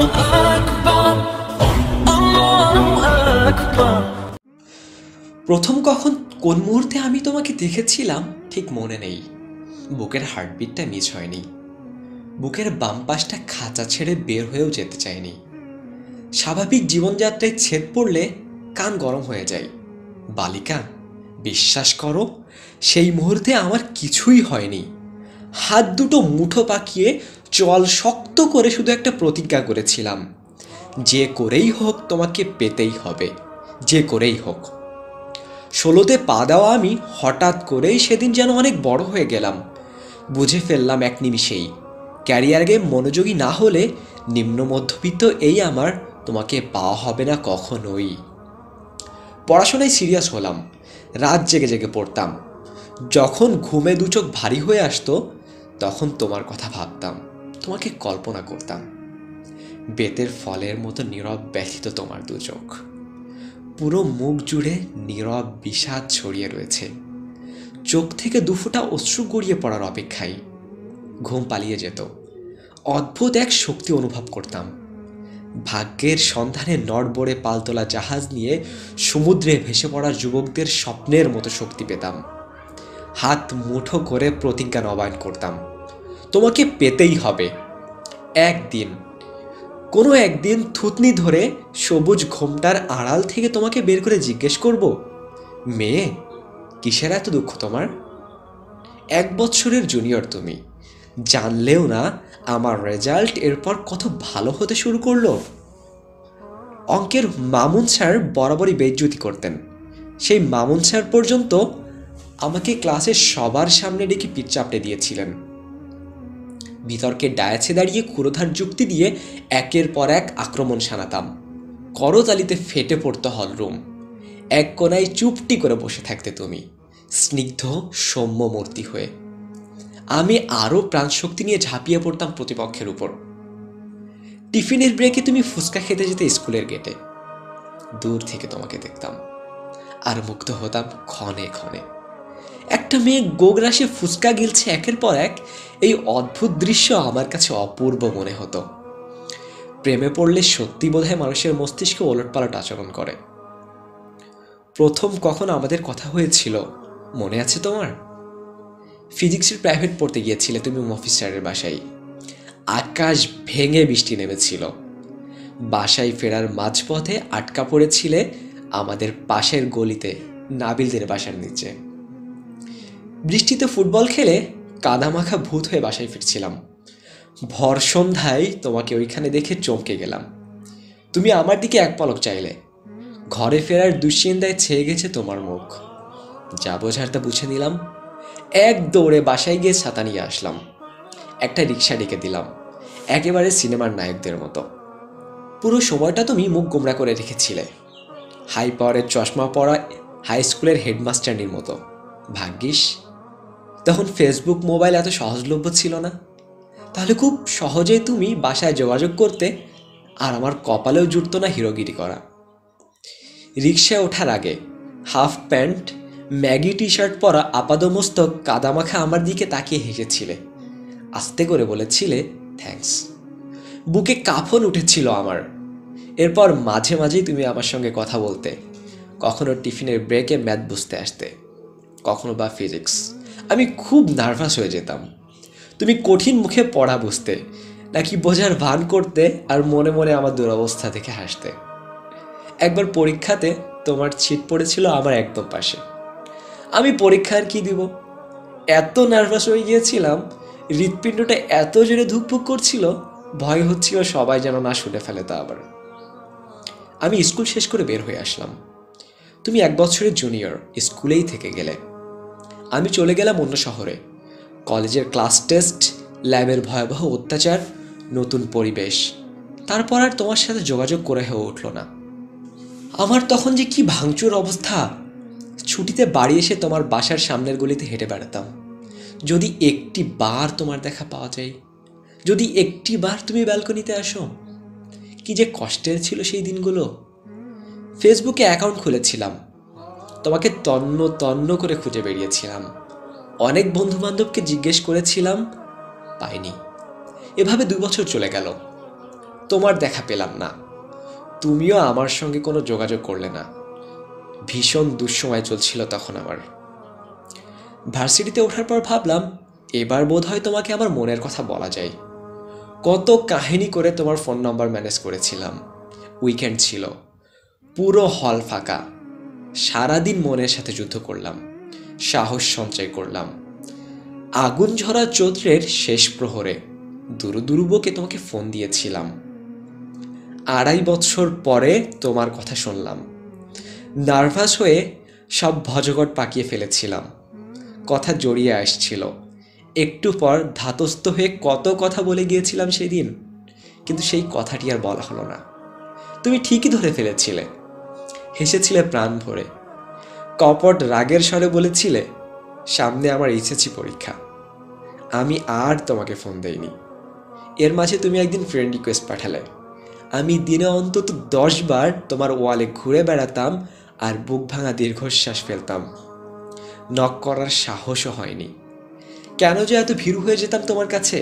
প্রথম কখন কোন মুহূর্তে আমি তোমাকে দেখেছিলাম ঠিক মনে নেই। বুকের হার্টবিটটা মিস হয়নি, বুকের বাম পাশটা খাঁচা ছেড়ে বের হয়েও যেতে চায়নি। স্বাভাবিক জীবনযাত্রায় ছেদ পড়লে কান গরম হয়ে যায়। বালিকা, বিশ্বাস করো, সেই মুহূর্তে আমার কিছুই হয়নি। হাত দুটো মুঠো পাকিয়ে চল শক্ত করে শুধু একটা প্রতিজ্ঞা করেছিলাম, যে করেই হোক তোমাকে পেতেই হবে, যে করেই হোক। 16তে পা দেওয়া আমি হঠাৎ করেই সেদিন যেন অনেক বড় হয়ে গেলাম। বুঝে ফেললাম এক নিমিষেই, ক্যারিয়ারে মনোযোগী না হলে নিম্ন মধ্যবিত্ত এই আমার তোমাকে পাওয়া হবে না কখনোই। পড়াশোনায় সিরিয়াস হলাম, রাত জেগে জেগে পড়তাম। যখন ঘুমে দু চোখ ভারী হয়ে আসতো তখন তোমার কথা ভাবতাম, তোমাকে কল্পনা করতাম। বেতের ফলের মতো নীরব ব্যথিত তোমার দু চোখ, পুরো মুখ জুড়ে নীরব বিষাদ ছড়িয়ে রয়েছে। চোখ থেকে দুফোঁটা অশ্রু গড়িয়ে পড়ার অপেক্ষায়। ঘুম পালিয়ে যেত, অদ্ভুত এক শক্তি অনুভব করতাম। ভাগ্যের সন্ধানে নড়বড়ে পালতোলা জাহাজ নিয়ে সমুদ্রে ভেসে পড়া যুবকদের স্বপ্নের মতো শক্তি পেতাম। হাত মুঠো করে প্রতিজ্ঞা নবায়ন করতাম, তোমাকে পেতেই হবে। একদিন, কোনো একদিন থুতনি ধরে সবুজ ঘোমটার আড়াল থেকে তোমাকে বের করে জিজ্ঞেস করব, মেয়ে, কিসের এত দুঃখ তোমার? 1 বছরের জুনিয়র তুমি, জানলেও না আমার রেজাল্ট এরপর কত ভালো হতে শুরু করলো। অঙ্কের মামুন স্যার বরাবরই বেইজ্জতি করতেন। সেই মামুন স্যার পর্যন্ত আমাকে ক্লাসের সবার সামনে ডেকে পিঠ চাপড়ে দিয়েছিলেন। বিতর্কে ডায়াসে দাঁড়িয়ে ক্ষুরোধার যুক্তি দিয়ে একের পর এক আক্রমণ শানাতাম। করতালিতে ফেটে পড়তো হলরুম। এক কোনায় চুপটি করে বসে থাকতে তুমি, স্নিগ্ধ সৌম্য মূর্তি হয়ে। আমি আরও প্রাণশক্তি নিয়ে ঝাঁপিয়ে পড়তাম প্রতিপক্ষের উপর। টিফিনের ব্রেকে তুমি ফুচকা খেতে যেতে স্কুলের গেটে। দূর থেকে তোমাকে দেখতাম আর মুগ্ধ হতাম ক্ষণে ক্ষণে। একটা মেয়ে গোগ্রাসে ফুচকা গিলছে একের পর এক, এই অদ্ভুত দৃশ্য আমার কাছে অপূর্ব মনে হতো। প্রেমে পড়লে সত্যি বোধহয় মানুষের মস্তিষ্কে ওলটপালট আচরণ করে। প্রথম কখন আমাদের কথা হয়েছিল মনে আছে তোমার? ফিজিক্সের প্রাইভেট পড়তে গিয়েছিলে তুমি মফিজ স্যারের বাসায়। আকাশ ভেঙে বৃষ্টি নেমেছিল। বাসায় ফেরার মাঝপথে আটকা পড়েছিলে আমাদের পাশের গলিতে, নাবিলদের বাসার নিচে। বৃষ্টিতে ফুটবল খেলে কাদামাখা ভূত হয়ে বাসায় ফিরছিলাম। ভর সন্ধ্যায় তোমাকে ওইখানে দেখে চমকে গেলাম। তুমি আমার দিকে এক পলক চাইলে। ঘরে ফেরার দুশ্চিন্তায় ছেয়ে গেছে তোমার মুখ। যা বোঝার তা বুঝে নিলাম। এক দৌড়ে বাসায় গিয়ে ছাতা নিয়ে আসলাম। একটা রিক্সা ডেকে দিলাম, একেবারে সিনেমার নায়কদের মতো। পুরো সময়টা তুমি মুখ গোমড়া করে রেখেছিলে, হাই পাওয়ারের চশমা পরা হাই স্কুলের হেডমাস্টারনির মতো। ভাগ্যিস তখন ফেসবুক মোবাইল এত সহজলভ্য ছিল না, তাহলে খুব সহজেই তুমি বাসায় যোগাযোগ করতে আর আমার কপালেও জুটতো না হিরোগিরি করা। রিক্সায় ওঠার আগে হাফ প্যান্ট ম্যাগি টি শার্ট পরা আপাদমস্তক কাদামাখা আমার দিকে তাকিয়ে হেসেছিলে, আস্তে করে বলেছিলে থ্যাঙ্কস। বুকে কাঁপন উঠেছিল আমার। এরপর মাঝে মাঝেই তুমি আমার সঙ্গে কথা বলতে, কখনো টিফিনের ব্রেকে ম্যাথ বুঝতে আসতে, কখনো বা ফিজিক্স। আমি খুব নার্ভাস হয়ে যেতাম। তুমি কঠিন মুখে পড়া বুঝতে নাকি বোঝার ভান করতে আর মনে মনে আমার দুরবস্থা দেখে হাসতে। একবার পরীক্ষাতে তোমার ছিট পড়েছিল আমার একদম পাশে। আমি পরীক্ষা আর কি দিব, এত নার্ভাস হয়ে গিয়েছিলাম। হৃৎপিণ্ডটা এত জোরে ধুকপুক করছিল, ভয় হচ্ছিল সবাই যেন না শুনে ফেলে তা আবার। আমি স্কুল শেষ করে বের হয়ে আসলাম। তুমি 1 বছরের জুনিয়র, স্কুলেই থেকে গেলে। আমি চলে গেলাম অন্য শহরে। কলেজের ক্লাস টেস্ট, ল্যাবের ভয়াবহ অত্যাচার, নতুন পরিবেশ। তারপর আর তোমার সাথে যোগাযোগ করে হয়ে উঠল না। আমার তখন যে কি ভাঙচুর অবস্থা। ছুটিতে বাড়ি এসে তোমার বাসার সামনের গলিতে হেঁটে বেড়াতাম। যদি একটি বার তোমার দেখা পাওয়া যায়, যদি একটি বার তুমি ব্যালকনিতে আসো। কি যে কষ্টের ছিল সেই দিনগুলো। ফেসবুকে অ্যাকাউন্ট খুলেছিলাম, তোমাকে তন্ন তন্ন করে খুঁজে বেরিয়েছিলাম। অনেক বন্ধু বান্ধবকে জিজ্ঞেস করেছিলাম, পাইনি। এভাবে 2 বছর চলে গেল। তোমার দেখা পেলাম না, তুমিও আমার সঙ্গে কোনো যোগাযোগ করলে না। ভীষণ দুঃসময় চলছিল তখন আমার। ভার্সিটিতে ওঠার পর ভাবলাম এবার বোধহয় তোমাকে আমার মনের কথা বলা যায়। কত কাহিনী করে তোমার ফোন নাম্বার ম্যানেজ করেছিলাম। উইকেন্ড ছিল, পুরো হল ফাঁকা। সারাদিন মনের সাথে যুদ্ধ করলাম, সাহস সঞ্চয় করলাম। আগুন ঝরা চৈত্রের শেষ প্রহরে দুরু দুরু বকে তোমাকে ফোন দিয়েছিলাম। 2.5 বছর পরে তোমার কথা শুনলাম। নার্ভাস হয়ে সব ভজঘট পাকিয়ে ফেলেছিলাম। কথা জড়িয়ে আসছিল। একটু পর ধাতস্থ হয়ে কত কথা বলে গিয়েছিলাম সেদিন, কিন্তু সেই কথাটি আর বলা হলো না। তুমি ঠিকই ধরে ফেলেছিলে, হেসেছিলে প্রাণ ভরে। কপট রাগের স্বরে বলেছিলে সামনে আমার এইচএসসি পরীক্ষা। আমি আর তোমাকে ফোন দেইনি। এর মাঝে তুমি একদিন ফ্রেন্ড রিকোয়েস্ট পাঠালে। আমি দিনে অন্তত 10 বার তোমার ওয়ালে ঘুরে বেড়াতাম আর বুক ভাঙা দীর্ঘশ্বাস ফেলতাম। নক করার সাহসও হয়নি। কেন যে এত ভীরু হয়ে যেতাম তোমার কাছে।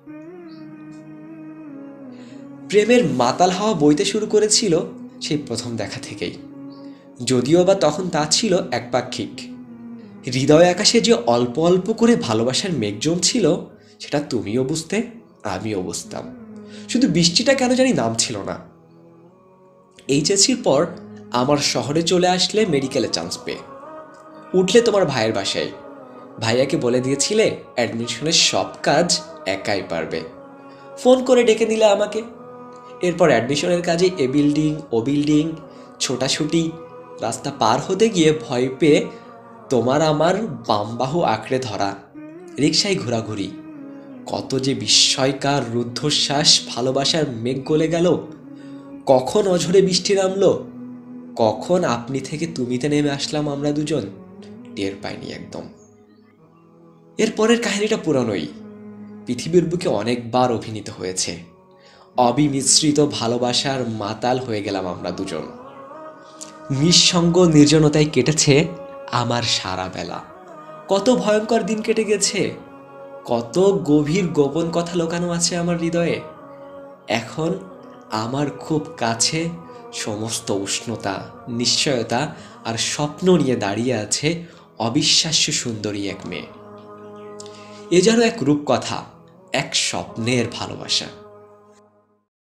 প্রেমের মাতাল হাওয়া বইতে শুরু করেছিল সেই প্রথম দেখা থেকেই, যদিও বা তখন তা ছিল একপাক্ষিক। হৃদয় আকাশে যে অল্প অল্প করে ভালোবাসার মেঘ জমছিল সেটা তুমিও বুঝতে, আমিও বুঝতাম। শুধু বৃষ্টিটা কেন জানি নামছিল না। এইচএসসির পর আমার শহরে চলে আসলে মেডিকেলে চান্স পেয়ে। উঠলে তোমার ভাইয়ের বাসায়। ভাইয়াকে বলে দিয়েছিলে অ্যাডমিশনের সব কাজ একাই পারবে। ফোন করে ডেকে নিলে আমাকে। এরপর অ্যাডমিশনের কাজে এ বিল্ডিং ও বিল্ডিং ছোটাছুটি। রাস্তা পার হতে গিয়ে ভয় পেয়ে তোমার আমার বামবাহু আঁকড়ে ধরা, রিকশায় ঘোরাঘুরি। কত যে বিস্ময়কার রুদ্ধশ্বাস ভালোবাসার মেঘ গলে গেল। কখন অঝরে বৃষ্টি নামলো, কখন আপনি থেকে তুমিতে নেমে আসলাম আমরা দুজন, টের পাইনি একদম। এরপরের কাহিনীটা পুরনোই। পৃথিবীর বুকে অনেকবার অভিনীত হয়েছে। অবিমিশ্রিত ভালোবাসার মাতাল হয়ে গেলাম আমরা দুজন। নিঃসঙ্গ নির্জনতায় কেটেছে আমার সারা বেলা। কত ভয়ঙ্কর দিন কেটে গেছে, কত গভীর গোপন কথা লুকানো আছে আমার হৃদয়ে। এখন আমার খুব কাছে সমস্ত উষ্ণতা, নিশ্চয়তা আর স্বপ্ন নিয়ে দাঁড়িয়ে আছে অবিশ্বাস্য সুন্দরী এক মেয়ে। এ যেন এক রূপকথা, এক স্বপ্নের ভালোবাসা।